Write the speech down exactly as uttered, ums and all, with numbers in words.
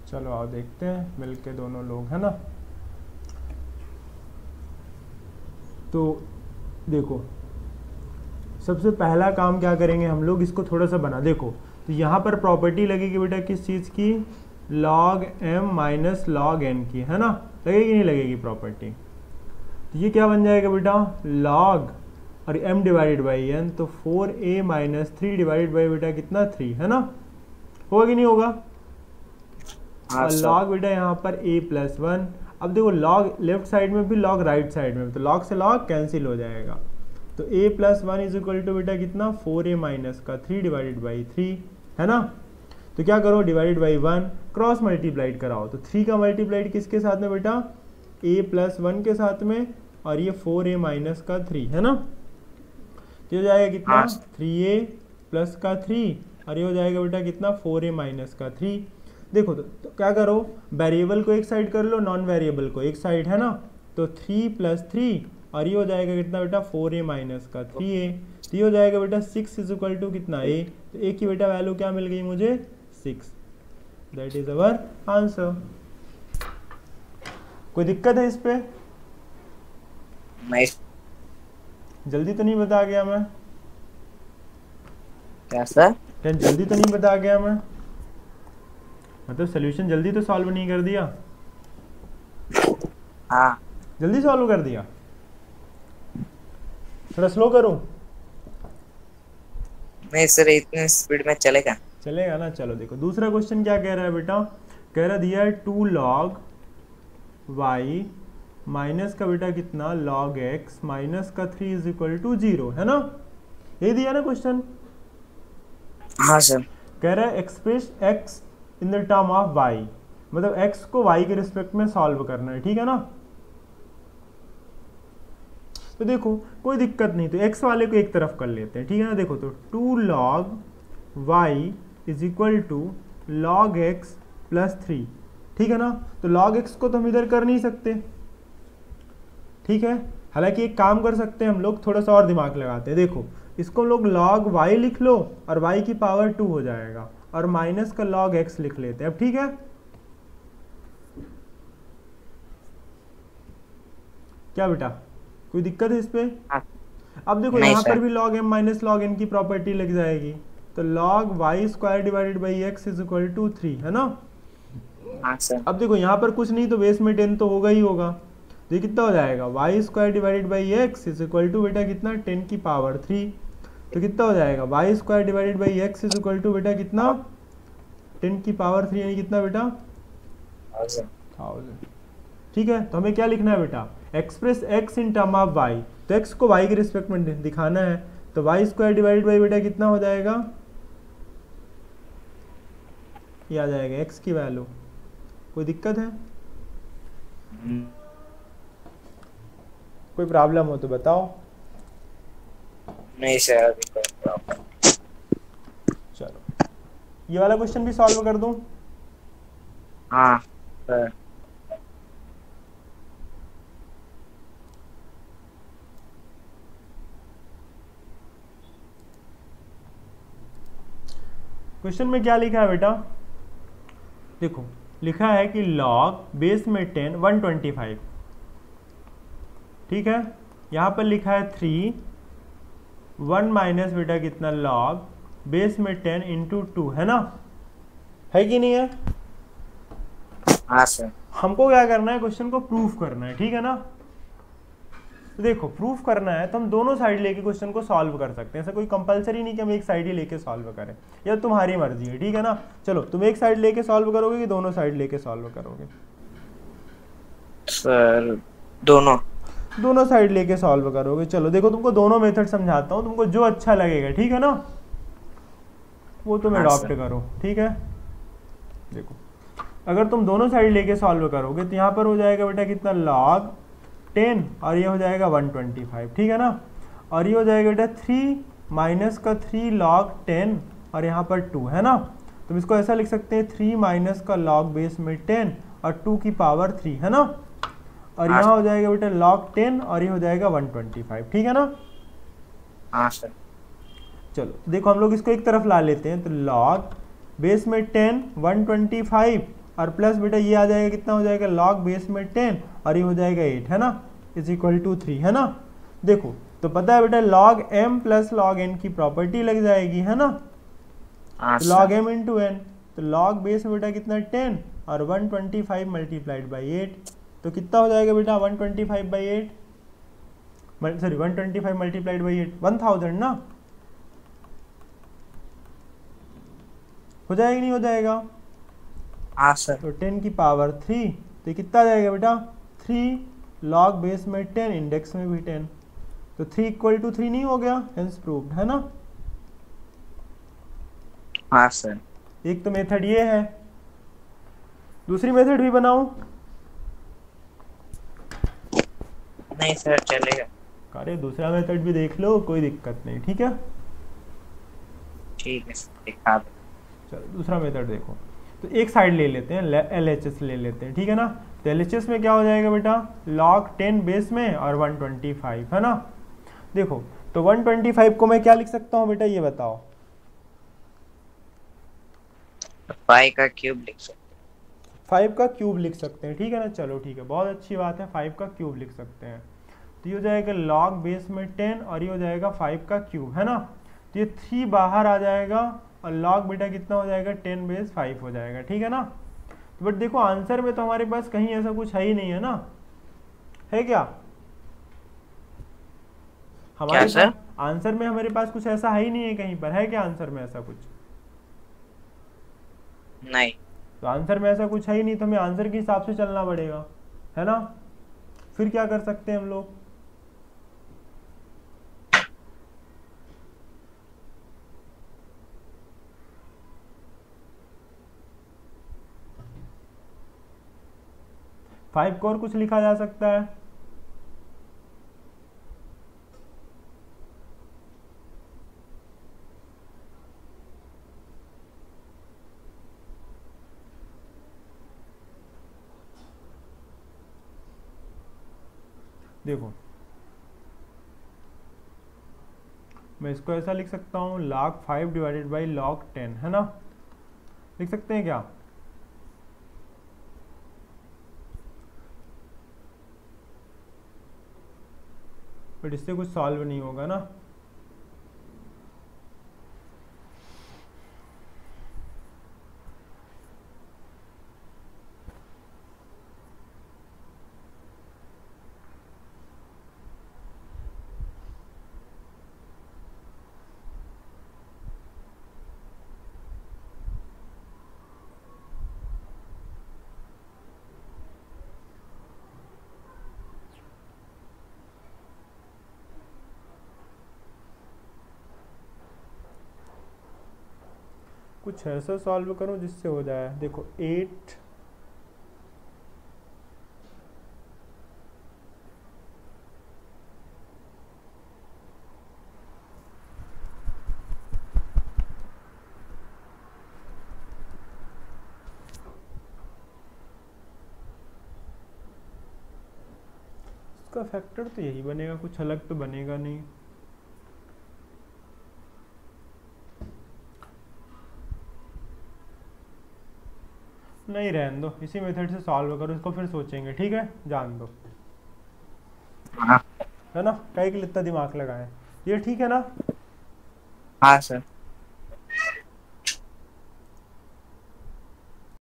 चलो आओ देखते हैं मिलके दोनों लोग, है ना। तो देखो सबसे पहला काम क्या करेंगे हम लोग, इसको थोड़ा सा बना, देखो तो यहाँ पर प्रॉपर्टी लगेगी बेटा किस चीज़ की, log m minus log N की, है ना। लगेगी नहीं लगेगी प्रॉपर्टी। तो ये क्या बन जाएगा बेटा, log और m डिवाइडेड बाई n, तो four A minus three divided by बेटा कितना, थ्री, है ना। होगा कि नहीं होगा। और log बेटा यहाँ पर a प्लस वन। अब देखो log लेफ्ट साइड में भी, log राइट साइड में, तो log से log कैंसिल हो जाएगा। तो a plus one is equal to बेटा कितना, फोर ए माइनस का थ्री डिवाइडेड बाई थ्री, है ना। तो क्या करो, divided by one, cross multiplied कराओ। तो थ्री का मल्टीप्लाइड किसके साथ में बेटा, a प्लस वन के साथ में, और ये फोर ए माइनस का थ्री, है ना। तो ये हो जाएगा कितना, थ्री ए प्लस का थ्री, और ये हो जाएगा बेटा कितना, फोर ए माइनस का थ्री। देखो तो, तो क्या करो, वेरिएबल को एक साइड कर लो, नॉन वेरिएबल को एक साइड, है ना। तो थ्री प्लस थ्री, और ये हो जाएगा कितना बेटा, फोर ए माइनस का थ्री ए। तो ये हो जाएगा बेटा सिक्स इज इक्वल टू कितना, ए। तो ए की बेटा वैल्यू क्या मिल गई मुझे, six. That is our answer. कोई दिक्कत है इस पे? नहीं। जल्दी तो नहीं बता गया मैं? क्या सर? क्या जल्दी तो नहीं बता गया मैं? मतलब सोल्यूशन जल्दी तो सॉल्व नहीं कर दिया? हाँ जल्दी सॉल्व कर दिया? थोड़ा स्लो करूं? नहीं सर, इतने स्पीड में चलेगा? चलेगा ना। चलो देखो दूसरा क्वेश्चन क्या कह रहा है बेटा, कह रहा दिया है टू लॉग वाई माइनस का बेटा कितना, लॉग एक्स माइनस का three is equal to zero, है ना। ये दिया ना क्वेश्चन। हाँ सर। कह रहा है express x in the term of y, मतलब एक्स को वाई के रिस्पेक्ट में सॉल्व करना है, ठीक है ना। तो देखो कोई दिक्कत नहीं, तो x वाले को एक तरफ कर लेते हैं, ठीक है ना। देखो तो two log y is equal to log x plus three, ठीक है ना। तो लॉग एक्स को तो हम इधर कर नहीं सकते, ठीक है। हालांकि एक काम कर सकते हैं हम लोग, थोड़ा सा और दिमाग लगाते हैं। देखो इसको लोग लॉग वाई लिख लो, और वाई की पावर टू हो जाएगा, और माइनस का लॉग एक्स लिख लेते हैं अब, ठीक है। क्या बेटा कोई दिक्कत है इस पे? हाँ। अब देखो यहाँ पर भी log m minus log N की प्रॉपर्टी लग जाएगी, तो log y square divided by x is equal to three, है ना। हाँ सर। अब देखो यहाँ पर कुछ नहीं तो बेस में टेन तो होगा ही होगा, तो ये कितना हो जाएगा, y square divided by x is equal to बेटा कितना, टेन की पावर थ्री। तो कितना हो जाएगा, y square divided by x is equal to बेटा कितना, टेन की पावर थ्री, यानी कितना बेटा, थाउजेंड। ठीक है। तो हमें क्या लिखना है बेटा, express x in term of y, तो एक्स को वाई के रिस्पेक्ट में दिखाना है। तो वाई स्क्वायर डिवाइडेड बाई बेटा कितना हो जाएगा, ये आ जाएगा एक्स की वैल्यू। कोई दिक्कत है? कोई प्रॉब्लम हो तो बताओ। नहीं सर, अभी कोई प्रॉब्लम। चलो ये वाला क्वेश्चन भी सॉल्व कर दूं। हाँ सर। क्वेश्चन में क्या लिखा है बेटा, देखो लिखा है कि log बेस में टेन वन ट्वेंटी फाइव, ठीक है। यहाँ पर लिखा है थ्री, वन माइनस बेटा कितना log बेस में टेन इंटू टू, है ना, है कि नहीं है? हाँ सर। हमको क्या करना है, क्वेश्चन को प्रूफ करना है, ठीक है ना। तो देखो प्रूफ करना है तो हम दोनों साइड लेके क्वेश्चन को सॉल्व कर सकते हैं, ऐसा कोई कंपलसरी नहीं कि हम एक साइड ही लेके सॉल्व करें, या तुम्हारी मर्जी है, ठीक है ना। चलो तुम एक साइड लेके सॉल्व करोगे कि दोनों साइड लेके सॉल्व करोगे? सर दोनों दोनों साइड लेके सॉल्व करोगे। चलो देखो तुमको दोनों मेथड समझाता हूँ, तुमको जो अच्छा लगेगा, ठीक है ना, वो तुम अडॉप्ट करो, ठीक है। देखो अगर तुम दोनों साइड लेके सॉल्व करोगे तो यहाँ पर हो जाएगा बेटा कितना, log टेन, और ये हो जाएगा वन ट्वेंटी फाइव, ठीक है ना। और ये हो जाएगा बेटा थ्री माइनस का थ्री log टेन, और यहाँ पर टू, है ना। तुम इसको ऐसा लिख सकते हैं, थ्री माइनस का log बेस में टेन और टू की पावर थ्री, है ना। और यहाँ हो जाएगा बेटा log टेन, और ये हो जाएगा वन ट्वेंटी फाइव, ठीक है ना। हाँ सर। चलो देखो हम लोग इसको एक तरफ ला लेते हैं, तो log बेस में टेन वन ट्वेंटी फाइव और प्लस बेटा ये आ जाएगा, कितना हो जाएगा, लॉग बेस में टेन और ये हो जाएगा एट, है ना, इज इक्वल टू थ्री, है ना। देखो तो पता है बेटा log m plus log N की प्रॉपर्टी लग जाएगी, है ना, हाँ तो log sir. M into n, तो लॉग बेस में बेटा कितना टेन और one twenty five multiplied by eight, तो कितना हो जाएगा बेटा one twenty five by eight, sorry one twenty five multiplied by eight, one thousand ना, हो जाएगा नहीं हो जाएगा, हाँ सर। तो टेन की पावर थ्री, तो कितना आ जाएगा बेटा थ्री लॉग बेस में टेन इंडेक्स में भी टेन, तो थ्री इक्वल टू थ्री नहीं हो गया, हेंस प्रूव्ड, है ना। हाँ सर। एक तो मेथड ये है, दूसरी मेथड भी बनाऊं? नहीं सर चलेगा। अरे दूसरा मेथड भी देख लो, कोई दिक्कत नहीं, ठीक है। ठीक है सर, दिखा दो। चलो दूसरा मेथड देखो, तो एक साइड ले लेते हैं, एल एच एस ले लेते हैं, ठीक है ना। तो एल एच एस में क्या हो जाएगा बेटा, लॉग टेन बेस में और वन ट्वेंटी फाइव, है ना। देखो तो वन ट्वेंटी फाइव को मैं क्या लिख सकता हूँ बेटा, ये बताओ। पाई का क्यूब लिख सकते फाइव का क्यूब लिख सकते हैं, ठीक है ना। चलो ठीक है, बहुत अच्छी बात है, फाइव का क्यूब लिख सकते हैं। तो ये हो जाएगा लॉग बेस में टेन और ये हो जाएगा फाइव का क्यूब, है ना। तो ये थ्री बाहर आ जाएगा और लॉग बेटा कितना हो जाएगा, टेन बेस फाइव हो जाएगा, ठीक है ना। तो बट देखो आंसर में तो हमारे पास कहीं ऐसा कुछ है ही नहीं, है ना, है क्या हमारे क्या सर? पास आंसर में हमारे पास कुछ ऐसा है ही नहीं है कहीं पर, है क्या आंसर में ऐसा कुछ? नहीं। तो आंसर में ऐसा कुछ है ही नहीं, तो हमें आंसर के हिसाब से चलना पड़ेगा, है ना। फिर क्या कर सकते हैं हम लोग, फाइव को और कुछ लिखा जा सकता है, देखो मैं इसको ऐसा लिख सकता हूँ, log five divided by log ten, है ना, लिख सकते हैं क्या। बट इससे कुछ सॉल्व नहीं होगा ना, कुछ ऐसा सॉल्व करो जिससे हो जाए। देखो एट इसका फैक्टर तो यही बनेगा, कुछ अलग तो बनेगा नहीं। नहीं रहने दो, इसी मेथड से सॉल्व करो इसको, फिर सोचेंगे, ठीक है, जान दो, हाँ। है ना, कई के लिए इतना दिमाग लगाए, ये ठीक है ना। हाँ सर।